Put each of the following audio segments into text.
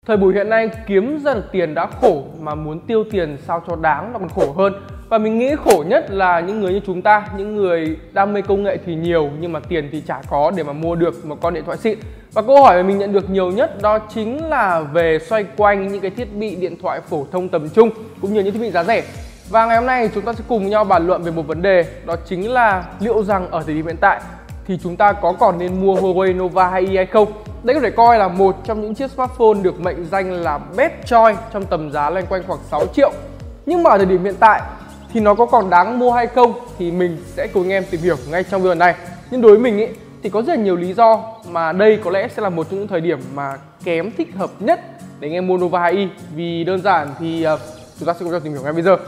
Thời buổi hiện nay kiếm ra được tiền đã khổ mà muốn tiêu tiền sao cho đáng nó còn khổ hơn. Và mình nghĩ khổ nhất là những người như chúng ta, những người đam mê công nghệ thì nhiều nhưng mà tiền thì chả có để mà mua được một con điện thoại xịn. Và câu hỏi mà mình nhận được nhiều nhất đó chính là về xoay quanh những cái thiết bị điện thoại phổ thông tầm trung cũng như những thiết bị giá rẻ. Và ngày hôm nay chúng ta sẽ cùng nhau bàn luận về một vấn đề, đó chính là liệu rằng ở thời điểm hiện tại thì chúng ta có còn nên mua Huawei Nova 2i hay không. Đây có thể coi là một trong những chiếc smartphone được mệnh danh là best choice trong tầm giá loanh quanh khoảng 6 triệu. Nhưng mà ở thời điểm hiện tại thì nó có còn đáng mua hay không thì mình sẽ cùng anh em tìm hiểu ngay trong video này. Nhưng đối với mình ý, thì có rất là nhiều lý do mà đây có lẽ sẽ là một trong những thời điểm mà kém thích hợp nhất để anh em mua Nova 2i. Vì đơn giản thì chúng ta sẽ cùng nhau tìm hiểu ngay bây giờ.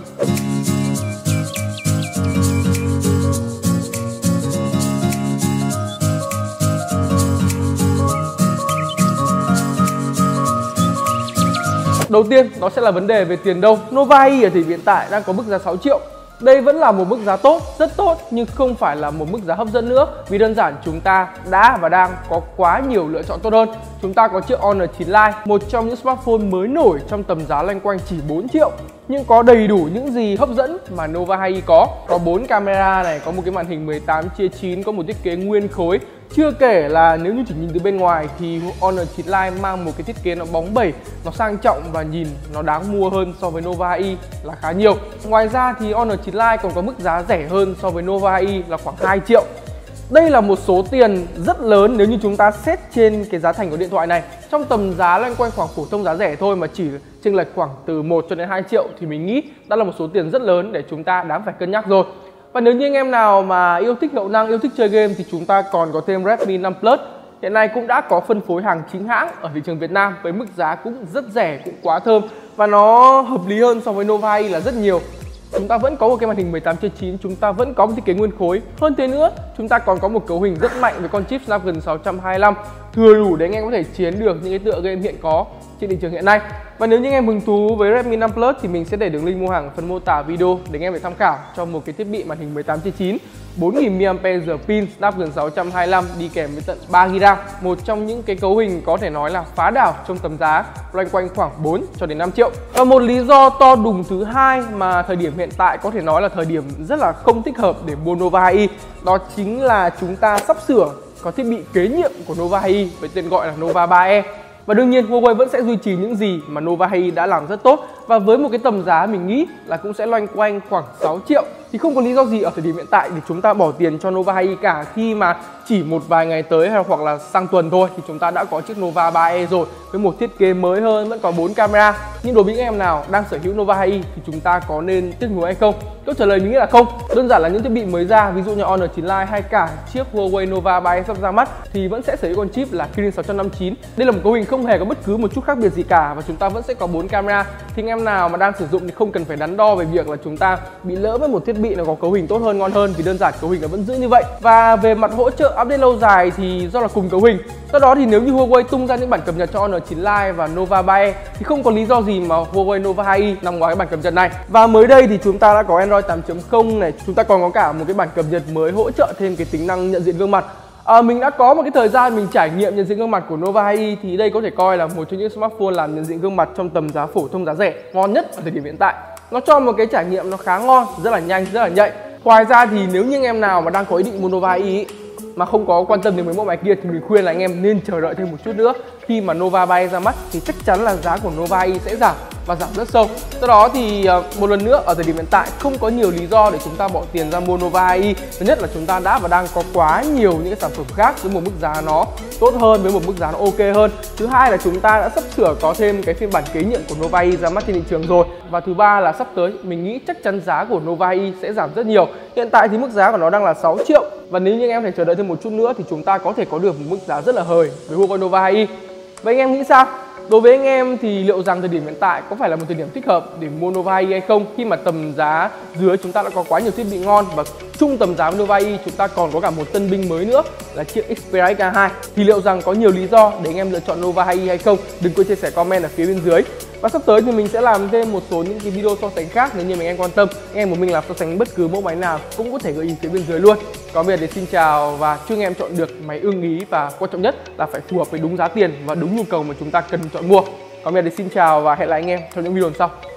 Đầu tiên đó sẽ là vấn đề về tiền đâu. Nova 2i ở thời điểm hiện tại đang có mức giá 6 triệu. Đây vẫn là một mức giá tốt, rất tốt nhưng không phải là một mức giá hấp dẫn nữa. Vì đơn giản chúng ta đã và đang có quá nhiều lựa chọn tốt hơn. Chúng ta có chiếc Honor 9 Lite, một trong những smartphone mới nổi trong tầm giá loanh quanh chỉ 4 triệu. Nhưng có đầy đủ những gì hấp dẫn mà Nova 2i có. Có 4 camera này, có một cái màn hình 18:9, có một thiết kế nguyên khối. Chưa kể là nếu như chỉ nhìn từ bên ngoài thì Honor 9 Lite mang một cái thiết kế nó bóng bẩy, nó sang trọng và nhìn nó đáng mua hơn so với Nova 2i là khá nhiều. Ngoài ra thì Honor 9 Lite còn có mức giá rẻ hơn so với Nova 2i là khoảng 2 triệu. Đây là một số tiền rất lớn nếu như chúng ta xét trên cái giá thành của điện thoại này. Trong tầm giá loanh quanh khoảng phổ thông giá rẻ thôi mà chỉ chênh lệch khoảng từ 1 cho đến 2 triệu thì mình nghĩ đó là một số tiền rất lớn để chúng ta đáng phải cân nhắc rồi. Và nếu như anh em nào mà yêu thích hiệu năng, yêu thích chơi game thì chúng ta còn có thêm Redmi 5 Plus. Hiện nay cũng đã có phân phối hàng chính hãng ở thị trường Việt Nam với mức giá cũng rất rẻ, cũng quá thơm. Và nó hợp lý hơn so với Nova 2i là rất nhiều. Chúng ta vẫn có một cái màn hình 18:9, chúng ta vẫn có một thiết kế nguyên khối. Hơn thế nữa, chúng ta còn có một cấu hình rất mạnh với con chip Snapdragon 625, thừa đủ để anh em có thể chiến được những cái tựa game hiện có trên thị trường hiện nay. Và nếu như anh em hứng thú với Redmi 5 Plus thì mình sẽ để đường link mua hàng ở phần mô tả video để anh em để tham khảo cho một cái thiết bị màn hình 18:9, 4000 mAh pin, Snapdragon 625 đi kèm với tận 3GB RAM. Một trong những cái cấu hình có thể nói là phá đảo trong tầm giá loanh quanh khoảng 4 cho đến 5 triệu. Và một lý do to đùng thứ hai mà thời điểm hiện tại có thể nói là thời điểm rất là không thích hợp để mua Nova 2i, đó chính là chúng ta sắp sửa có thiết bị kế nhiệm của Nova 2i với tên gọi là Nova 3e. Và đương nhiên Huawei vẫn sẽ duy trì những gì mà Nova 2i đã làm rất tốt. Và với một cái tầm giá mình nghĩ là cũng sẽ loanh quanh khoảng 6 triệu thì không có lý do gì ở thời điểm hiện tại để chúng ta bỏ tiền cho Nova 2i cả, khi mà chỉ một vài ngày tới hay hoặc là sang tuần thôi thì chúng ta đã có chiếc Nova 3e rồi với một thiết kế mới hơn, vẫn có 4 camera. Nhưng đối với những em nào đang sở hữu Nova 2i thì chúng ta có nên tiếc nuối hay không? Câu trả lời mình nghĩ là không. Đơn giản là những thiết bị mới ra, ví dụ như Honor 9 Lite hay cả chiếc Huawei Nova 3e sắp ra mắt thì vẫn sẽ sở hữu con chip là Kirin 659. Đây là một cấu hình không hề có bất cứ một chút khác biệt gì cả và chúng ta vẫn sẽ có 4 camera. Thì anh em nào mà đang sử dụng thì không cần phải đắn đo về việc là chúng ta bị lỡ với một thiết bị nó có cấu hình tốt hơn, ngon hơn, vì đơn giản cấu hình nó vẫn giữ như vậy. Và về mặt hỗ trợ update lâu dài thì do là cùng cấu hình. Do đó thì nếu như Huawei tung ra những bản cập nhật cho Honor 9 Lite và Nova 3e thì không có lý do gì mà Huawei Nova 2i nằm ngoài cái bản cập nhật này. Và mới đây thì chúng ta đã có Android 8.0 này, chúng ta còn có cả một cái bản cập nhật mới hỗ trợ thêm cái tính năng nhận diện gương mặt. Mình đã có một cái thời gian mình trải nghiệm nhận diện gương mặt của Nova 2i thì đây có thể coi là một trong những smartphone làm nhận diện gương mặt trong tầm giá phổ thông giá rẻ ngon nhất ở thời điểm hiện tại. Nó cho một cái trải nghiệm nó khá ngon, rất là nhanh, rất là nhạy. Ngoài ra thì nếu như anh em nào mà đang có ý định mua Nova 2i mà không có quan tâm đến mấy mẫu máy kia thì mình khuyên là anh em nên chờ đợi thêm một chút nữa. Khi mà Nova 3e ra mắt thì chắc chắn là giá của Nova 2i sẽ giảm và giảm rất sâu. Do đó thì một lần nữa ở thời điểm hiện tại không có nhiều lý do để chúng ta bỏ tiền ra mua Nova 2i. Thứ nhất là chúng ta đã và đang có quá nhiều những cái sản phẩm khác với một mức giá nó tốt hơn, với một mức giá nó ok hơn. Thứ hai là chúng ta đã sắp sửa có thêm cái phiên bản kế nhiệm của Nova 2i ra mắt trên thị trường rồi. Và thứ ba là sắp tới mình nghĩ chắc chắn giá của Nova 2i sẽ giảm rất nhiều. Hiện tại thì mức giá của nó đang là 6 triệu. Và nếu như anh em phải chờ đợi thêm một chút nữa thì chúng ta có thể có được một mức giá rất là hời với Huawei Nova 2i. Vậy anh em nghĩ sao? Đối với anh em thì liệu rằng thời điểm hiện tại có phải là một thời điểm thích hợp để mua Nova 2i hay không, khi mà tầm giá dưới chúng ta đã có quá nhiều thiết bị ngon và chung tầm giá với Nova 2i chúng ta còn có cả một tân binh mới nữa là chiếc Xperia X2. Thì liệu rằng có nhiều lý do để anh em lựa chọn Nova 2i hay không? Đừng quên chia sẻ comment ở phía bên dưới. Và sắp tới thì mình sẽ làm thêm một số những cái video so sánh khác nếu như anh em quan tâm. Anh em của mình làm so sánh bất cứ mẫu máy nào cũng có thể gợi ý phía bên dưới luôn. Còn bây giờ thì xin chào và chúc anh em chọn được máy ưng ý, và quan trọng nhất là phải phù hợp với đúng giá tiền và đúng nhu cầu mà chúng ta cần chọn mua. Còn bây giờ thì xin chào và hẹn lại anh em trong những video lần sau.